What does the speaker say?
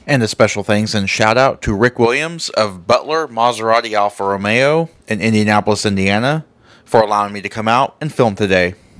And a special thanks and shout out to Rick Williams of Butler, Maserati, Alfa Romeo in Indianapolis, Indiana, for allowing me to come out and film today.